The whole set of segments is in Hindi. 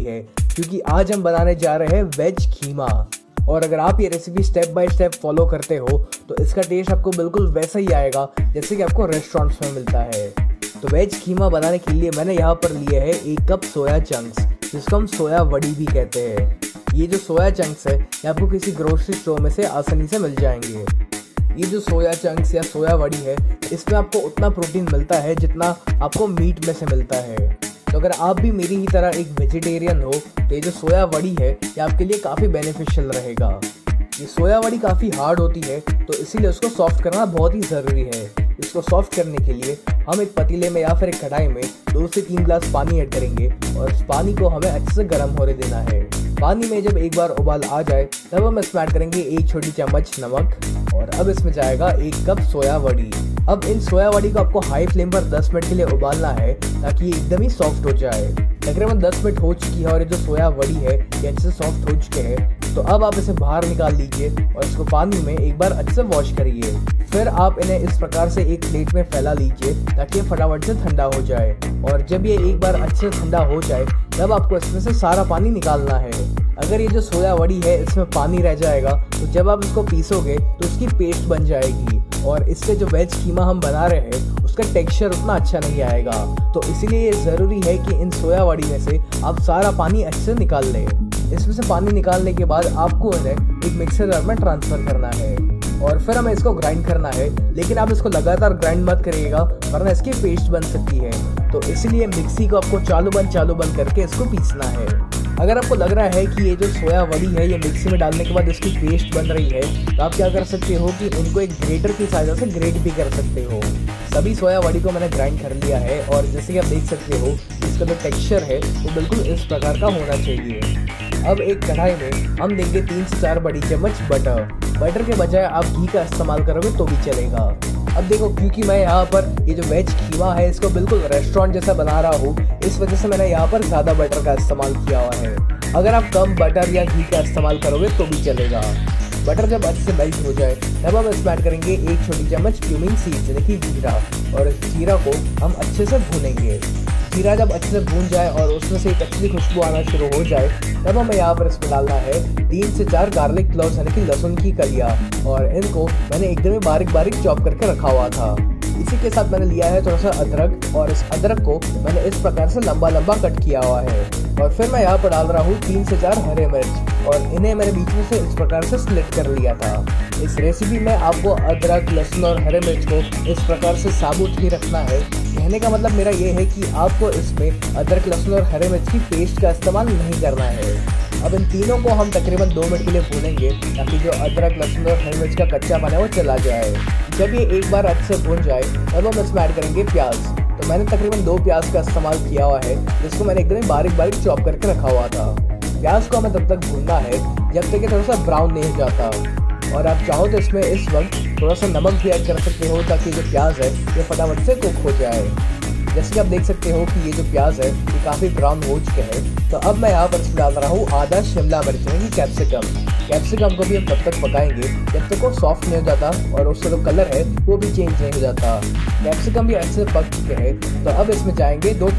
है, क्योंकि आज हम बनाने जा रहे हैं वेज कीमा। और अगर आप ये recipe step by step follow करते हो तो इसका टेस्ट आपको बिल्कुल वैसा ही आएगा जैसे कि आपको रेस्टोरेंट्स में मिलता है। तो वेज कीमा बनाने के लिए मैंने यहाँ पर लिए है 1 कप सोया चंक्स, जिसको हम सोया वड़ी भी कहते हैं। ये जो सोया चंक्स है ये आपको किसी ग्रोसरी स्टोर में से आसानी से मिल जाएंगे। ये जो सोया चंक्स या सोया वड़ी है इसमें आपको उतना प्रोटीन मिलता है जितना आपको मीट में से मिलता है। तो अगर आप भी मेरी ही तरह एक वेजिटेरियन हो तो ये जो सोया वड़ी है ये आपके लिए काफ़ी बेनिफिशियल रहेगा। ये सोया वड़ी काफ़ी हार्ड होती है तो इसीलिए उसको सॉफ्ट करना बहुत ही ज़रूरी है। इसको सॉफ्ट करने के लिए हम एक पतीले में या फिर एक कढ़ाई में 2 से 3 ग्लास पानी ऐड करेंगे और इस पानी को हमें अच्छे से गर्म होने देना है। पानी में जब एक बार उबाल आ जाए तब हम इसमें ऐड करेंगे 1 छोटी चम्मच नमक और अब इसमें जाएगा 1 कप सोया वड़ी। अब इन सोया वड़ी को आपको हाई फ्लेम पर 10 मिनट के लिए उबालना है ताकि ये एकदम ही सॉफ्ट हो जाए। तकरीबन 10 मिनट हो चुकी है और ये जो सोया वड़ी है ये अच्छे से सॉफ्ट हो चुके हैं। तो अब आप इसे बाहर निकाल लीजिए और इसको पानी में एक बार अच्छे से वॉश करिए। फिर आप इन्हें इस प्रकार से एक प्लेट में फैला लीजिए ताकि ये फटाफट से ठंडा हो जाए। और जब ये एक बार अच्छे से ठंडा हो जाए तब आपको इसमें से सारा पानी निकालना है। अगर ये जो सोया वड़ी है इसमें पानी रह जाएगा तो जब आप इसको पीसोगे तो उसकी पेस्ट बन जाएगी और इससे जो वेज कीमा हम बना रहे हैं उसका टेक्सचर उतना अच्छा नहीं आएगा। तो इसीलिए ये ज़रूरी है कि इन सोया वड़ी में से आप सारा पानी अच्छे से निकाल लें। इसमें से पानी निकालने के बाद आपको इन्हें एक मिक्सर जार में ट्रांसफ़र करना है और फिर हमें इसको ग्राइंड करना है। लेकिन आप इसको लगातार ग्राइंड मत करिएगा वरना इसकी पेस्ट बन सकती है। तो इसीलिए मिक्सी को आपको चालू बंद करके इसको पीसना है। अगर आपको लग रहा है कि ये जो सोया वड़ी है ये मिक्सी में डालने के बाद इसकी पेस्ट बन रही है तो आप क्या कर सकते हो कि इनको एक ग्रेटर की सहायता से ग्रेट भी कर सकते हो। सभी सोया वड़ी को मैंने ग्राइंड कर लिया है और जैसे कि आप देख सकते हो इसका जो टेक्सचर है वो बिल्कुल इस प्रकार का होना चाहिए। अब एक कढ़ाई में हम देंगे 3 से 4 बड़ी चम्मच बटर के बजाय आप घी का इस्तेमाल करोगे तो भी चलेगा। अब देखो क्योंकि मैं यहाँ पर ये जो वेज कीमा है इसको बिल्कुल रेस्टोरेंट जैसा बना रहा हूँ इस वजह से मैंने यहाँ पर ज़्यादा बटर का इस्तेमाल किया हुआ है। अगर आप कम बटर या घी का इस्तेमाल करोगे तो भी चलेगा। बटर जब अच्छे से मेल्ट हो जाए तब हम इसमें ऐड करेंगे 1 छोटी चम्मच क्यूमिन सीड्स यानी कि जीरा और इस जीरा को हम अच्छे से भूनेंगे। जीरा जब अच्छे से भून जाए और उसमें से एक अच्छी खुशबू आना शुरू हो जाए तब हमें यहाँ पर इसमें डालना है 3 से 4 गार्लिक क्लोव्स यानी कि लहसुन की कलियाँ और इनको मैंने एकदम बारीक चॉप करके रखा हुआ था। इसी के साथ मैंने लिया है थोड़ा सा अदरक और इस अदरक को मैंने इस प्रकार से लंबा कट किया हुआ है। और फिर मैं यहाँ पर डाल रहा हूँ 3 से 4 हरे मिर्च और इन्हें मैंने बीच में से इस प्रकार से स्प्लिट कर लिया था। इस रेसिपी में आपको अदरक, लहसुन और हरे मिर्च को इस प्रकार से साबुत ही रखना है। कहने का मतलब मेरा ये है कि आपको इसमें अदरक, लहसुन और हरे मिर्च की पेस्ट का इस्तेमाल नहीं करना है। अब इन तीनों को हम तकरीबन 2 मिनट के लिए भूनेंगे ताकि जो अदरक, लहसुन और हरी मिर्च का कच्चापन है वो चला जाए। जब ये एक बार अच्छे से भून जाए तब हम इसमें ऐड करेंगे प्याज। तो मैंने तकरीबन 2 प्याज का इस्तेमाल किया हुआ है जिसको मैंने एकदम बारीक चॉप करके रखा हुआ था। प्याज को हमें तब तक भूनना है जब तक ये थोड़ा सा ब्राउन नहीं हो जाता। और आप चाहो तो इसमें इस वक्त थोड़ा सा नमक भी ऐड कर सकते हो ताकि जो प्याज है ये फटाफट से कुक हो जाए। जैसे कि आप देख सकते हो कि ये जो प्याज है ये काफ़ी ब्राउन हो चुके हैं। तो अब मैं यहाँ पर इसमें डाल रहा हूँ आधा शिमला मिर्च यानी कि कैप्सिकम को भी हम तब तक पकाएंगे जब तक वो सॉफ्ट नहीं हो जाता और उसका जो कलर है वो भी चेंज नहीं हो जाता। कैप्सिकम भी अच्छे से पक चुके हैं। तो अब इसमें जाएंगे 2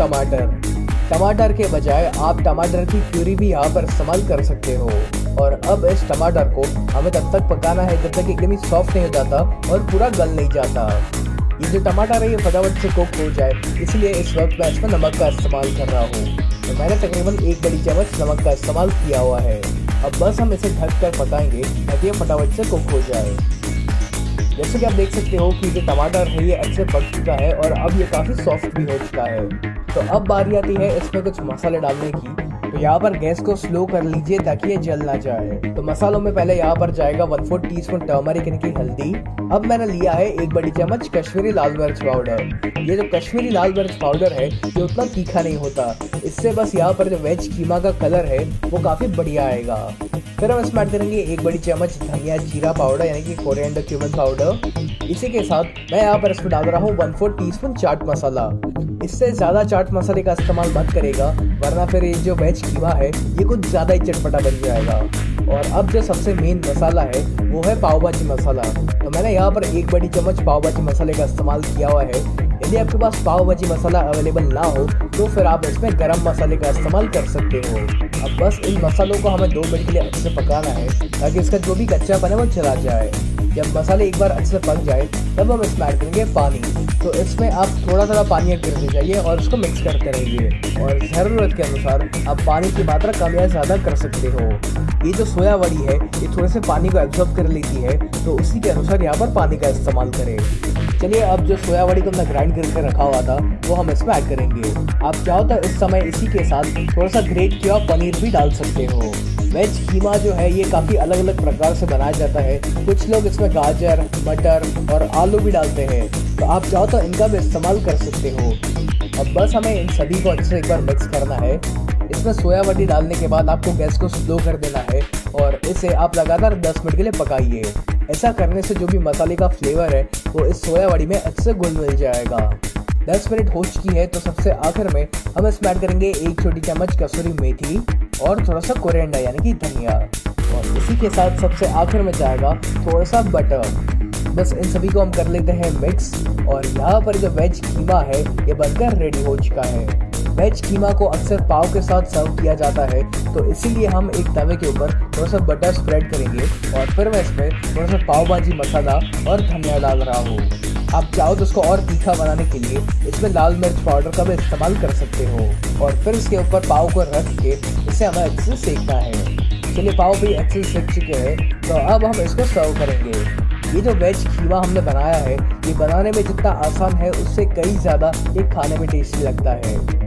टमाटर के बजाय आप टमाटर की प्यूरी भी यहाँ पर इस्तेमाल कर सकते हो। और अब इस टमाटर को हमें तब तक पकाना है जब तक एकदम ही सॉफ्ट नहीं हो जाता और पूरा गल नहीं जाता। ये जो टमाटर है ये फटाफट से कुक हो जाए इसलिए इस वक्त मैं इसमें नमक का इस्तेमाल कर रहा हूँ। तो मैंने तकरीबन 1 बड़ी चम्मच नमक का इस्तेमाल किया हुआ है। अब बस हम इसे ढक कर पकाएंगे ताकि ये फटाफट से कुक हो जाए। जैसे कि आप देख सकते हो कि जो टमाटर है ये अच्छे पक चुका है और अब ये काफ़ी सॉफ्ट भी हो चुका है। तो अब बारी आती है इसमें कुछ मसाले डालने की। तो यहाँ पर गैस को स्लो कर लीजिए ताकि ये जल ना जाए। तो मसालों में पहले यहाँ पर जाएगा 1/4 टीस्पून टर्मरिक यानी कि हल्दी। अब मैंने लिया है 1 बड़ी चम्मच कश्मीरी लाल मिर्च पाउडर। ये जो कश्मीरी लाल मिर्च पाउडर है ये उतना तीखा नहीं होता, इससे बस यहाँ पर जो वेज कीमा का कलर है वो काफ़ी बढ़िया आएगा। फिर हम इसमें ऐड करेंगे 1 बड़ी चम्मच धनिया जीरा पाउडर यानी कि कोरिएंडर क्यूमन पाउडर। इसी के साथ मैं यहाँ पर इसमें डाल रहा हूँ 1/4 टीस्पून चाट मसाला। इससे ज़्यादा चाट मसाले का इस्तेमाल मत करेगा वरना फिर ये जो वेज कीमा है ये कुछ ज़्यादा ही चटपटा बन जाएगा। और अब जो सबसे मेन मसाला है वो है पाव भाजी मसाला। तो मैंने यहाँ पर 1 बड़ी चम्मच पाव भाजी मसाले का इस्तेमाल किया हुआ है। यदि आपके पास पाव भाजी मसाला अवेलेबल ना हो तो फिर आप इसमें गरम मसाले का इस्तेमाल कर सकते हो। अब बस इन मसालों को हमें 2 मिनट के लिए अच्छे से पकाना है ताकि इसका जो भी कच्चापन है वो चला जाए। जब मसाले एक बार अच्छे से पक जाए तब हम इसमें ऐड करेंगे पानी। तो इसमें आप थोड़ा थोड़ा पानी ऐड करते जाइए और इसको मिक्स करते रहिए और ज़रूरत के अनुसार आप पानी की मात्रा कम या ज़्यादा कर सकते हो। ये जो सोया वड़ी है ये थोड़े से पानी को एब्जॉर्ब कर लेती है, तो उसी के अनुसार यहाँ पर पानी का इस्तेमाल करें। चलिए अब जो सोया वड़ी को हमने ग्राइंड करके रखा हुआ था वो हम इसमें ऐड करेंगे। आप चाहो तो इस समय इसी के साथ थोड़ा सा ग्रेट किया पनीर भी डाल सकते हो। वेज कीमा जो है ये काफ़ी अलग अलग प्रकार से बनाया जाता है। कुछ लोग इसमें गाजर, मटर और आलू भी डालते हैं, तो आप चाहो तो इनका भी इस्तेमाल कर सकते हो। अब बस हमें इन सभी को अच्छे से एक बार मिक्स करना है। इसमें सोया वड़ी डालने के बाद आपको गैस को स्लो कर देना है और इसे आप लगातार 10 मिनट के लिए पकाइए। ऐसा करने से जो भी मसाले का फ्लेवर है वो इस सोया वड़ी में अच्छे से घुल मिल जाएगा। 10 मिनट हो चुकी है तो सबसे आखिर में हम इसमें ऐड करेंगे 1 छोटी चम्मच कसूरी मेथी और थोड़ा सा कोरिएंडर यानी कि धनिया, और इसी के साथ सबसे आखिर में जाएगा थोड़ा सा बटर। बस इन सभी को हम कर लेते हैं मिक्स और यहाँ पर जो वेज कीमा है ये बनकर रेडी हो चुका है। वेज कीमा को अक्सर पाव के साथ सर्व किया जाता है, तो इसीलिए हम एक तवे के ऊपर थोड़ा सा बटर स्प्रेड करेंगे और फिर मैं इसमें थोड़ा सा पाव भाजी मसाला और धनिया डाल रहा हूँ। आप चाहो तो इसको और तीखा बनाने के लिए इसमें लाल मिर्च पाउडर का भी इस्तेमाल कर सकते हो और फिर इसके ऊपर पाव को रख के इसे हमें अच्छे से सेकना है। चलिए पाव भी अच्छे से सेक चुके हैं, तो अब हम इसको सर्व करेंगे। ये जो वेज कीमा हमने बनाया है ये बनाने में जितना आसान है उससे कई ज़्यादा ये खाने में टेस्टी लगता है।